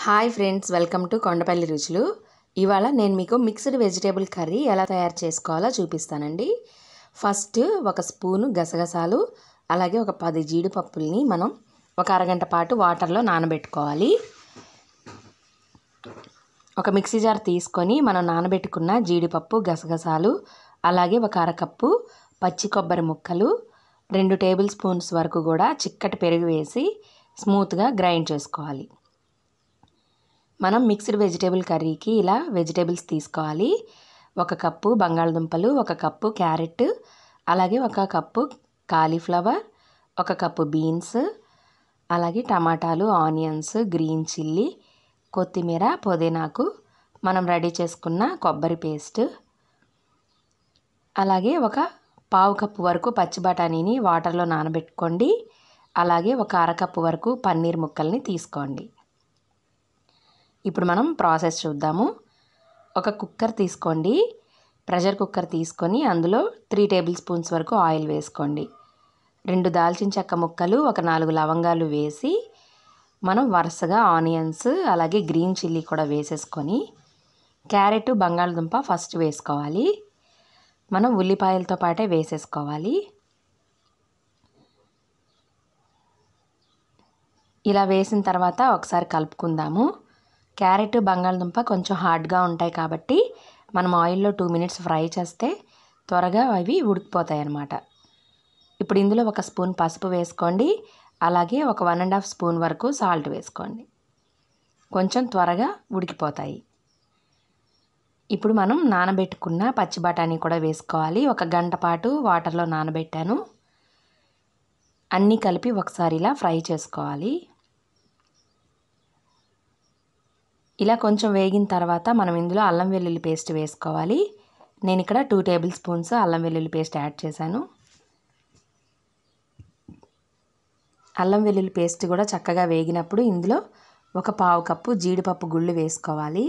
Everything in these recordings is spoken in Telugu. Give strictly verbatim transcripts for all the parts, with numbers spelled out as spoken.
Hi friends, welcome to Kondapalli రుచులు. ఇవాళ నేను మీకు మిక్స్డ్ వెజిటేబుల్ కర్రీ ఎలా తయారు చేసుకోవాలో చూపిస్తానండి. ఫస్ట్ ఒక స్పూను గసగసాలు, అలాగే ఒక పది జీడిపప్పుల్ని మనం ఒక అరగంట పాటు వాటర్లో నానబెట్టుకోవాలి. ఒక మిక్సీ జార్ తీసుకొని మనం నానబెట్టుకున్న జీడిపప్పు, గసగసాలు, అలాగే ఒక అరకప్పు పచ్చి కొబ్బరి ముక్కలు, రెండు టేబుల్ స్పూన్స్ వరకు కూడా చిక్కటి పెరుగు వేసి స్మూత్గా గ్రైండ్ చేసుకోవాలి. మనం మిక్స్డ్ వెజిటేబుల్ కర్రీకి ఇలా వెజిటేబుల్స్ తీసుకోవాలి. ఒక కప్పు బంగాళదుంపలు, ఒక కప్పు క్యారెట్, అలాగే ఒక కప్పు కాలీఫ్లవర్, ఒక కప్పు బీన్స్, అలాగే టమాటాలు, ఆనియన్స్, గ్రీన్ చిల్లీ, కొత్తిమీర, పుదీనాకు, మనం రెడీ చేసుకున్న కొబ్బరి పేస్ట్, అలాగే ఒక పావు కప్పు వరకు పచ్చి బఠానీని వాటర్లో నానబెట్టుకోండి. అలాగే ఒక అరకప్పు వరకు పన్నీర్ ముక్కల్ని తీసుకోండి. ఇప్పుడు మనం ప్రాసెస్ చూద్దాము. ఒక కుక్కర్ తీసుకోండి. ప్రెషర్ కుక్కర్ తీసుకొని అందులో త్రీ టేబుల్ స్పూన్స్ వరకు ఆయిల్ వేసుకోండి. రెండు దాల్చిన చెక్క ముక్కలు, ఒక నాలుగు లవంగాలు వేసి మనం వరుసగా ఆనియన్స్, అలాగే గ్రీన్ చిల్లీ కూడా వేసేసుకొని, క్యారెట్, బంగాళదుంప ఫస్ట్ వేసుకోవాలి. మనం ఉల్లిపాయలతో పాటే వేసేసుకోవాలి. ఇలా వేసిన తర్వాత ఒకసారి కలుపుకుందాము. క్యారెట్, బంగాళదుంప కొంచెం హార్డ్గా ఉంటాయి కాబట్టి మనం ఆయిల్లో టూ మినిట్స్ ఫ్రై చేస్తే త్వరగా అవి ఉడికిపోతాయి అన్నమాట. ఇప్పుడు ఇందులో ఒక స్పూన్ పసుపు వేసుకోండి. అలాగే ఒక వన్ అండ్ హాఫ్ స్పూన్ వరకు సాల్ట్ వేసుకోండి. కొంచెం త్వరగా ఉడికిపోతాయి. ఇప్పుడు మనం నానబెట్టుకున్న పచ్చి బఠానీ కూడా వేసుకోవాలి. ఒక గంట పాటు వాటర్లో నానబెట్టాను. అన్నీ కలిపి ఒకసారి ఇలా ఫ్రై చేసుకోవాలి. ఇలా కొంచెం వేగిన తర్వాత మనం ఇందులో అల్లం వెల్లుల్లి పేస్ట్ వేసుకోవాలి. నేను ఇక్కడ టూ టేబుల్ స్పూన్స్ అల్లం వెల్లుల్లి పేస్ట్ యాడ్ చేశాను. అల్లం వెల్లుల్లి పేస్ట్ కూడా చక్కగా వేగినప్పుడు ఇందులో ఒక పావు కప్పు జీడిపప్పు గుళ్ళు వేసుకోవాలి.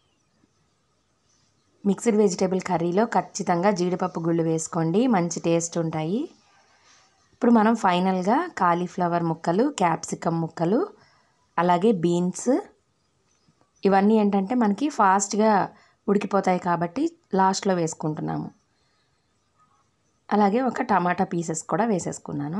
మిక్స్డ్ వెజిటేబుల్ కర్రీలో ఖచ్చితంగా జీడిపప్పు గుళ్ళు వేసుకోండి, మంచి టేస్ట్ ఉంటాయి. ఇప్పుడు మనం ఫైనల్గా కాలీఫ్లవర్ ముక్కలు, క్యాప్సికమ్ ముక్కలు, అలాగే బీన్స్, ఇవన్నీ ఏంటంటే మనకి ఫాస్ట్గా ఉడికిపోతాయి కాబట్టి లాస్ట్లో వేసుకుంటున్నాము. అలాగే ఒక టమాటా పీసెస్ కూడా వేసేసుకున్నాను.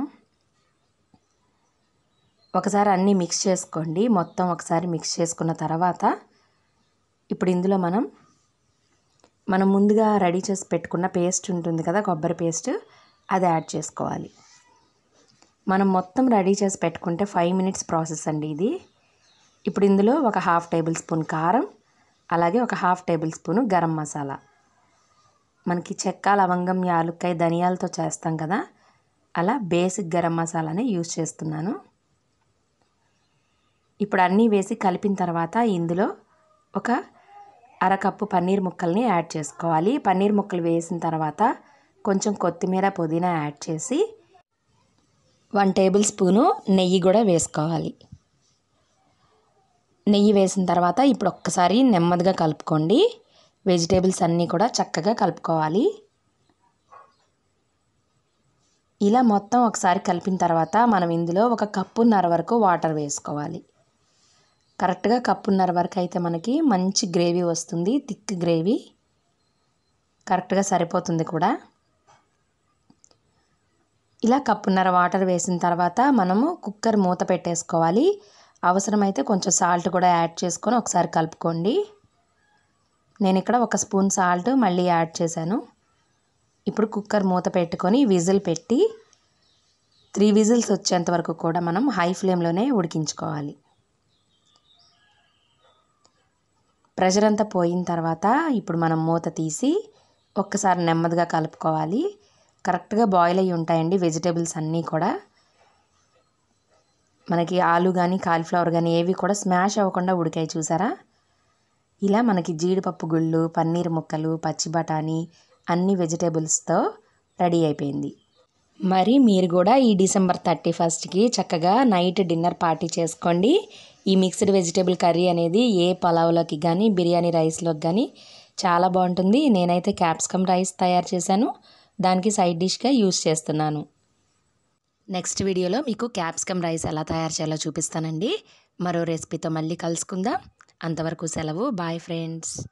ఒకసారి అన్నీ మిక్స్ చేసుకోండి. మొత్తం ఒకసారి మిక్స్ చేసుకున్న తర్వాత ఇప్పుడు ఇందులో మనం మనం ముందుగా రెడీ చేసి పెట్టుకున్న పేస్ట్ ఉంటుంది కదా, కొబ్బరి పేస్ట్, అది యాడ్ చేసుకోవాలి. మనం మొత్తం రెడీ చేసి పెట్టుకుంటే ఫైవ్ మినిట్స్ ప్రాసెస్ అండి ఇది. ఇప్పుడు ఇందులో ఒక హాఫ్ టేబుల్ స్పూన్ కారం, అలాగే ఒక half tablespoon garam masala, మనకి చెక్క, లవంగం, యాలుక్కాయ, ధనియాలతో చేస్తాం కదా, అలా బేసిక్ గరం మసాలానే యూజ్ చేస్తున్నాను. ఇప్పుడు అన్నీ వేసి కలిపిన తర్వాత ఇందులో ఒక అరకప్పు పన్నీర్ ముక్కల్ని యాడ్ చేసుకోవాలి. పన్నీర్ ముక్కలు వేసిన తర్వాత కొంచెం కొత్తిమీర, పుదీనా యాడ్ చేసి వన్ టేబుల్ స్పూను నెయ్యి కూడా వేసుకోవాలి. నెయ్యి వేసిన తర్వాత ఇప్పుడు ఒక్కసారి నెమ్మదిగా కలుపుకోండి. వెజిటేబుల్స్ అన్నీ కూడా చక్కగా కలుపుకోవాలి. ఇలా మొత్తం ఒకసారి కలిపిన తర్వాత మనం ఇందులో ఒక కప్పున్నర వరకు వాటర్ వేసుకోవాలి. కరెక్ట్గా కప్పున్నర వరకు అయితే మనకి మంచి గ్రేవీ వస్తుంది, థిక్ గ్రేవీ, కరెక్ట్గా సరిపోతుంది కూడా. ఇలా కప్పున్నర వాటర్ వేసిన తర్వాత మనము కుక్కర్ మూత పెట్టేసుకోవాలి. అవసరమైతే కొంచెం సాల్ట్ కూడా యాడ్ చేసుకొని ఒకసారి కలుపుకోండి. నేను ఇక్కడ ఒక స్పూన్ సాల్ట్ మళ్ళీ యాడ్ చేశాను. ఇప్పుడు కుక్కర్ మూత పెట్టుకొని విజిల్ పెట్టి త్రీ విజిల్స్ వచ్చేంత వరకు కూడా మనం హై ఫ్లేమ్లోనే ఉడికించుకోవాలి. ప్రెషర్ అంతా పోయిన తర్వాత ఇప్పుడు మనం మూత తీసి ఒక్కసారి నెమ్మదిగా కలుపుకోవాలి. కరెక్ట్గా బాయిల్ అయ్యి ఉంటాయండి వెజిటేబుల్స్ అన్నీ కూడా. మనకి ఆలు కానీ కాలీఫ్లవర్ కానీ ఏవి కూడా స్మాష్ అవ్వకుండా ఉడికాయి, చూసారా? ఇలా మనకి జీడిపప్పు గుళ్ళు, పన్నీర్ ముక్కలు, పచ్చి బఠానీ అన్ని వెజిటేబుల్స్తో రెడీ అయిపోయింది. మరి మీరు కూడా ఈ డిసెంబర్ థర్టీ ఫస్ట్కి చక్కగా నైట్ డిన్నర్ పార్టీ చేసుకోండి. ఈ మిక్స్డ్ వెజిటేబుల్ కర్రీ అనేది ఏ పలావ్లోకి కానీ, బిర్యానీ రైస్లోకి కానీ చాలా బాగుంటుంది. నేనైతే క్యాప్సికమ్ రైస్ తయారు చేశాను, దానికి సైడ్ డిష్గా యూస్ చేస్తున్నాను. నెక్స్ట్ వీడియోలో మీకు క్యాప్సికమ్ రైస్ ఎలా తయారు చేయాలో చూపిస్తానండి. మరో రెసిపీతో మళ్ళీ కలుసుకుందాం. అంతవరకు సెలవు. Bye friends.